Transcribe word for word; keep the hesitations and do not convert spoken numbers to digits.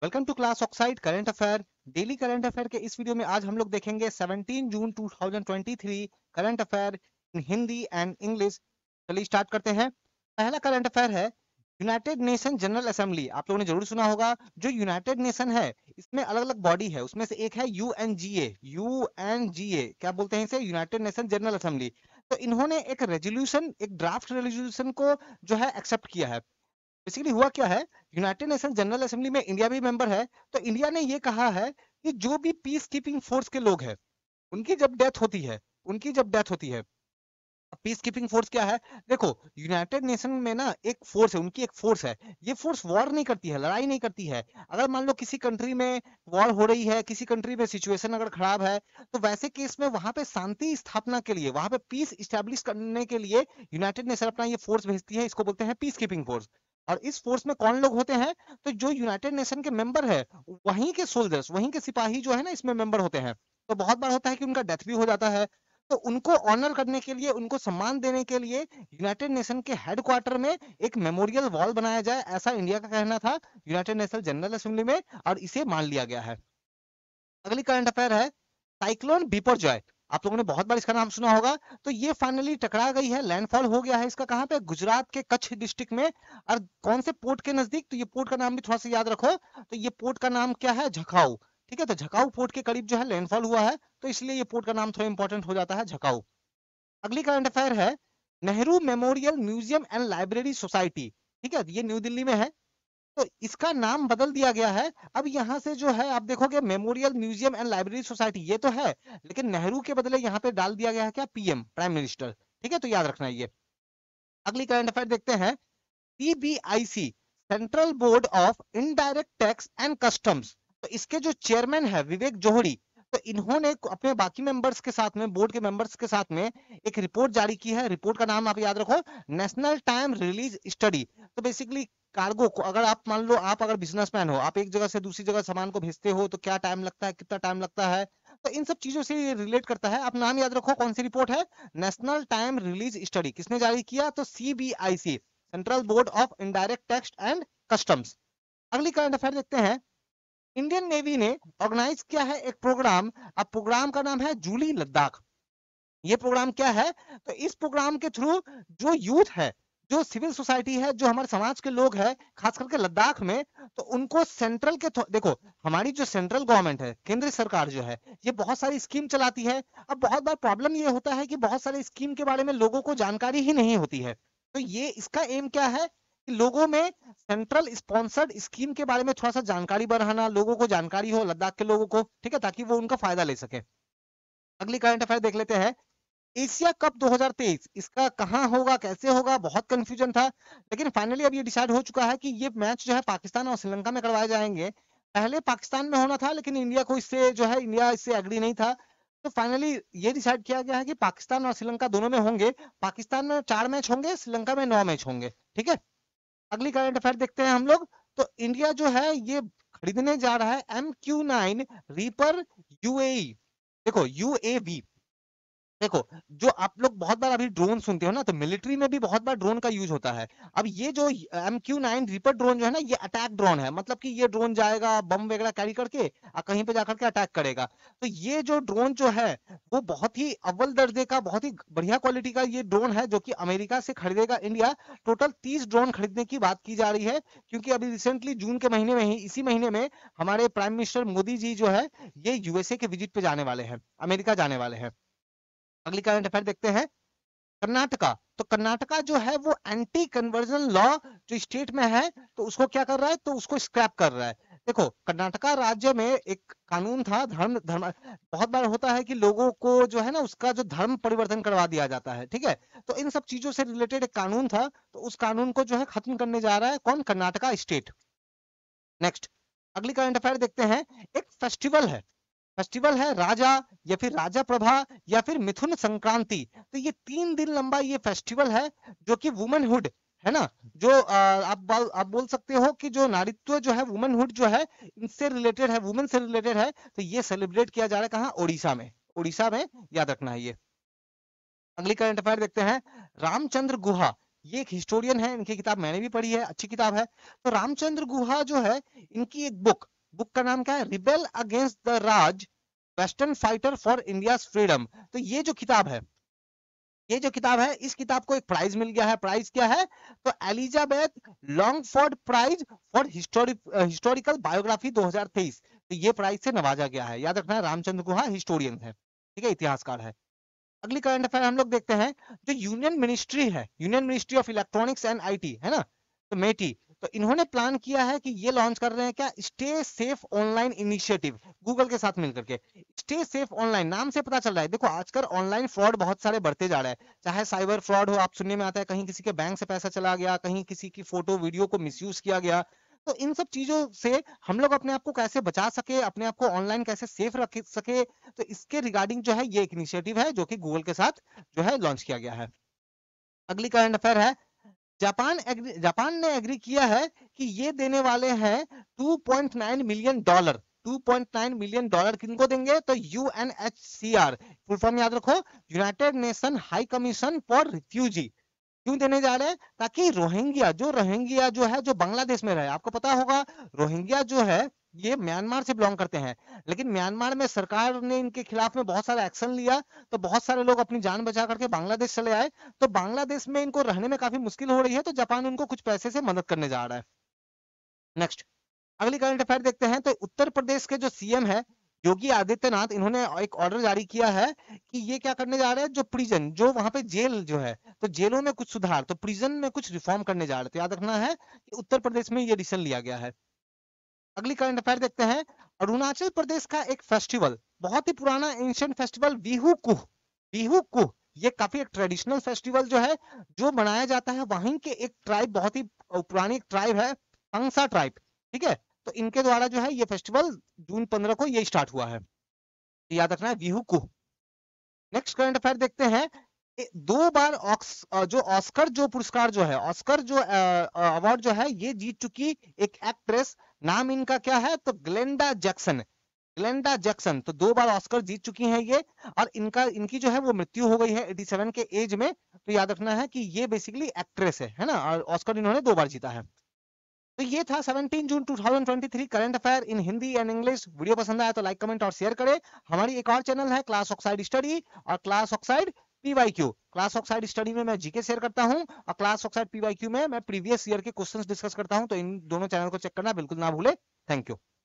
Welcome to class oxide current affair. Daily current affair के इस video में आज हम लोग देखेंगे सत्रह जून दो हज़ार तेईस current affair in Hindi and English. चलिए स्टार्ट करते हैं। पहला करंट अफेयर है यूनाइटेड नेशन जनरल असेंबली। आप लोगों ने जरूर सुना होगा। जो यूनाइटेड नेशन है इसमें अलग अलग बॉडी है, उसमें से एक है यूएनजीए। यूएनजीए क्या बोलते हैं इसे? United Nation General Assembly. तो इन्होंने एक रेजोल्यूशन, एक ड्राफ्ट रेजोल्यूशन को जो है एक्सेप्ट किया है। बेसिकली हुआ क्या है, यूनाइटेड नेशन जनरल असेंबली में इंडिया भी मेंबर है। तो इंडिया ने ये कहा है कि जो भी पीस कीपिंग फोर्स के लोग हैं उनकी जब डेथ होती है उनकी जब डेथ होती है पीस कीपिंग फोर्स क्या है? देखो, यूनाइटेड नेशन में ना एक फोर्स है, उनकी एक फोर्स है। ये फोर्स वॉर नहीं करती है, लड़ाई नहीं करती है। अगर मान लो किसी कंट्री में वॉर हो रही है, किसी कंट्री में सिचुएशन अगर खराब है, तो वैसे केस में वहां पे शांति स्थापना के लिए, वहां पे पीस इस्टेब्लिश करने के लिए यूनाइटेड नेशन अपना ये फोर्स भेजती है। इसको बोलते हैं पीस कीपिंग फोर्स। और इस फोर्स में कौन लोग होते हैं? तो जो यूनाइटेड नेशन के मेंबर है वहीं के सोल्जर्स, वहीं के सिपाही जो है ना इसमें मेंबर होते हैं। तो बहुत बार होता है कि उनका डेथ भी हो जाता है। तो उनको ऑनर करने के लिए, उनको सम्मान देने के लिए यूनाइटेड नेशन के हेडक्वार्टर में एक मेमोरियल वॉल बनाया जाए, ऐसा इंडिया का कहना था यूनाइटेड नेशन जनरल असेंबली में, और इसे मान लिया गया है। अगली करंट अफेयर है साइक्लोन बिपरजॉय। आप लोगों ने बहुत बार इसका नाम सुना होगा। तो ये फाइनली टकरा गई है, लैंडफॉल हो गया है इसका। कहां पे? गुजरात के कच्छ डिस्ट्रिक्ट में। और कौन से पोर्ट के नजदीक? तो ये पोर्ट का नाम भी थोड़ा सा याद रखो। तो ये पोर्ट का नाम क्या है? झकाऊ। ठीक है, तो झकाऊ पोर्ट के करीब जो है लैंडफॉल हुआ है, तो इसलिए ये पोर्ट का नाम थोड़ा इंपॉर्टेंट हो जाता है, झकाऊ। अगली करंट अफेयर है Nehru memorial museum and library society. ठीक है, ये न्यू दिल्ली में है। तो इसका नाम बदल दिया गया है। अब यहाँ से जो है आप देखोगे memorial museum and library society ये तो है, लेकिन नेहरू के बदले यहाँ पे डाल दिया गया है क्या? PM, prime minister. ठीक है, तो याद रखना ये। अगली करंट अफेयर देखते हैं। CBIC, central board of indirect tax and customs. तो इसके जो चेयरमैन है विवेक जोहड़ी, तो इन्होंने अपने बाकी मेंबर्स के साथ में, बोर्ड के मेंबर्स के साथ में एक रिपोर्ट जारी की है। रिपोर्ट का नाम आप याद रखो, नेशनल टाइम रिलीज स्टडी। तो बेसिकली कार्गो को, अगर आप मान लो आप अगर बिजनेसमैन हो, आप एक जगह से दूसरी जगह सामान को भेजते हो, तो क्या टाइम लगता है, कितना टाइम लगता है, तो इन सब चीजों से रिलेट करता है। आप नाम याद रखो, कौन सी रिपोर्ट है? National time release study. किसने जारी किया? तो CBIC, central board of indirect tax and customs. अगली करंट अफेयर देखते हैं। इंडियन नेवी ने ऑर्गेनाइज किया है एक प्रोग्राम। अब प्रोग्राम का नाम है जूली लद्दाख। ये प्रोग्राम क्या है? तो इस प्रोग्राम के थ्रू जो यूथ है, जो सिविल सोसाइटी है, जो हमारे समाज के लोग हैं, खास करके लद्दाख में, तो उनको सेंट्रल के, देखो हमारी जो सेंट्रल गवर्नमेंट है, केंद्र सरकार जो है, ये बहुत सारी स्कीम चलाती है। अब बहुत बार प्रॉब्लम ये होता है कि बहुत सारी स्कीम के बारे में लोगों को जानकारी ही नहीं होती है। तो ये इसका एम क्या है कि लोगों में सेंट्रल स्पॉन्सर्ड स्कीम के बारे में थोड़ा सा जानकारी बढ़ाना, लोगों को जानकारी हो, लद्दाख के लोगों को, ठीक है, ताकि वो उनका फायदा ले सके। अगली करंट अफेयर देख लेते हैं। एशिया कप दो हज़ार तेईस, इसका कहां होगा, कैसे होगा, बहुत कंफ्यूजन था, लेकिन फाइनली अब ये डिसाइड हो चुका है कि ये मैच जो है पाकिस्तान और श्रीलंका में करवाए जाएंगे। पहले पाकिस्तान में होना था, लेकिन इंडिया को इससे जो है, इंडिया इससे एग्री नहीं था। तो फाइनली ये डिसाइड किया गया है कि पाकिस्तान और श्रीलंका दोनों में होंगे। पाकिस्तान में चार मैच होंगे, श्रीलंका में नौ मैच होंगे। ठीक है, अगली करंट अफेयर देखते हैं हम लोग। तो इंडिया जो है ये खरीदने जा रहा है M Q nine Reaper UAE. देखो यूएवी, देखो जो आप लोग बहुत बार अभी ड्रोन सुनते हो ना, तो मिलिट्री में भी बहुत बार ड्रोन का यूज होता है। अब ये जो M Q nine Reaper drone जो है ना, ये अटैक ड्रोन है। मतलब कि ये ड्रोन जाएगा बम वगैरह कैरी करके और कहीं पे जाकर के अटैक करेगा। तो ये जो ड्रोन जो है वो बहुत ही अव्वल दर्जे का, बहुत ही बढ़िया क्वालिटी का ये ड्रोन है, जो कि अमेरिका से खरीदेगा इंडिया। टोटल तीस ड्रोन खरीदने की बात की जा रही है, क्योंकि अभी रिसेंटली जून के महीने में ही, इसी महीने में हमारे प्राइम मिनिस्टर मोदी जी जो है ये यूएसए के विजिट पे जाने वाले हैं, अमेरिका जाने वाले हैं। अगली करंट अफेयर देखते हैं। कर्नाटका, तो कर्नाटका जो है वो एंटी कन्वर्जन लॉ जो स्टेट में है, तो उसको क्या कर रहा है? तो उसको स्क्रैप कर रहा है। देखो कर्नाटका राज्य में एक कानून था, धर्म धर्म बहुत बार होता है कि लोगों को जो है ना उसका जो धर्म परिवर्तन करवा दिया जाता है। ठीक है, तो इन सब चीजों से रिलेटेड एक कानून था, तो उस कानून को जो है खत्म करने जा रहा है कौन? कर्नाटका स्टेट। नेक्स्ट, अगली करंट अफेयर देखते हैं। एक फेस्टिवल है, फेस्टिवल है राजा, या फिर राजा प्रभा, या फिर मिथुन संक्रांति। तो ये तीन दिन लंबा ये फेस्टिवल है, जो कि वुमेनहुड है ना, जो आ, आप बोल आप बोल सकते हो कि जो नारीत्व जो है, वुमेनहुड जो है, इनसे रिलेटेड है, वुमेन से रिलेटेड है। तो ये सेलिब्रेट किया जा रहा है कहाँ? ओडिशा में। ओडिशा में, याद रखना है ये। अगली करंट अफेयर देखते हैं। रामचंद्र गुहा, ये एक हिस्टोरियन है, इनकी किताब मैंने भी पढ़ी है, अच्छी किताब है। तो रामचंद्र गुहा जो है, इनकी एक बुक बुक का नाम क्या है? Rebel against the Raj, western fighter for India's freedom. तो ये जो किताब है, ये जो किताब है, इस किताब को एक प्राइज मिल गया है। प्राइज क्या है? तो Elizabeth Longford prize for historical biography दो हज़ार तेईस। तो ये प्राइज से नवाजा गया है। याद रखना है, रामचंद्र गुहा हिस्टोरियन है, ठीक है, इतिहासकार है। अगली करंट अफेयर हम लोग देखते हैं, जो यूनियन मिनिस्ट्री है, union ministry of electronics and IT है ना, तो मेटी, तो इन्होंने प्लान किया है कि ये लॉन्च कर रहे हैं क्या? Stay safe online initiative, Google के साथ मिलकर के। स्टे सेफ ऑनलाइन नाम से पता चल रहा है, देखो आजकल ऑनलाइन फ्रॉड बहुत सारे बढ़ते जा रहे हैं, चाहे साइबर फ्रॉड हो, आप सुनने में आता है कहीं किसी के बैंक से पैसा चला गया, कहीं किसी की फोटो वीडियो को मिसयूज किया गया। तो इन सब चीजों से हम लोग अपने आप को कैसे बचा सके, अपने आप को ऑनलाइन कैसे सेफ रख सके, तो इसके रिगार्डिंग जो है ये एक इनिशिएटिव है जो कि गूगल के साथ जो है लॉन्च किया गया है। अगली करंट अफेयर है, जापान एग्री जापान ने एग्री किया है कि ये देने वाले हैं two point nine million dollar. Two point nine million dollar किनको देंगे? तो यूएनएचसीआर, फुल फॉर्म याद रखो, United Nation High Commission for refugee. क्यों देने जा रहे हैं? ताकि रोहिंग्या जो रोहिंग्या जो है, जो बांग्लादेश में रहे, आपको पता होगा रोहिंग्या जो है ये म्यांमार से बिलोंग करते हैं, लेकिन म्यांमार में सरकार ने इनके खिलाफ में बहुत सारा एक्शन लिया, तो बहुत सारे लोग अपनी जान बचा करके बांग्लादेश चले आए, तो बांग्लादेश में इनको रहने में काफी मुश्किल हो रही है, तो जापान उनको कुछ पैसे से मदद करने जा रहा है। नेक्स्ट, अगली करंट अफेयर देखते हैं, तो उत्तर प्रदेश के जो सीएम है योगी आदित्यनाथ, इन्होंने एक ऑर्डर जारी किया है कि ये क्या करने जा रहे हैं, जो प्रिजन, जो वहां पे जेल जो है, तो जेलों में कुछ सुधार, तो प्रिजन में कुछ रिफॉर्म करने जा रहे हैं। तो याद रखना है कि उत्तर प्रदेश में ये डिसीजन लिया गया है। अगली करंट अफेयर देखते हैं, अरुणाचल प्रदेश का एक फेस्टिवल, बहुत ही पुराना एंशिएंट फेस्टिवल, बिहू कुह। बिहू कुह ये काफी एक ट्रेडिशनल फेस्टिवल जो है, जो मनाया जाता है वहीं के एक ट्राइब, बहुत ही पुरानी ट्राइब है, पंगसा ट्राइब, ठीक है, तो इनके द्वारा जो है ये फेस्टिवल जून पंद्रह को ये स्टार्ट हुआ है। तो याद रखना है बिहू कुह। नेक्स्ट करंट अफेयर देखते हैं, ए- दो बार ऑक्स अ, जो ऑस्कर जो पुरस्कार जो है, ऑस्कर जो अवार्ड जो है, ये जीत चुकी एक एक्ट्रेस, नाम इनका क्या है? तो ग्लेंडा जैक्सन। ग्लेंडा जैक्सन तो दो बार ऑस्कर जीत चुकी हैं ये, और इनका इनकी जो है वो मृत्यु हो गई है सत्तासी के एज में। तो याद रखना है कि ये बेसिकली एक्ट्रेस है है ना, और ऑस्कर इन्होंने दो बार जीता है। तो ये था सत्रह जून दो हज़ार तेईस current affair in Hindi and English. Video पसंद आया तो लाइक कमेंट और शेयर करें। हमारी एक और चैनल है क्लास ऑक्साइड स्टडी और class oxide PYQ. Class oxide study में मैं जीके शेयर करता हूं, और क्लास ऑक्साइड पीवाईक्यू में मैं प्रीवियस ईयर के क्वेश्चंस डिस्कस करता हूं। तो इन दोनों चैनल को चेक करना बिल्कुल ना भूले। Thank you.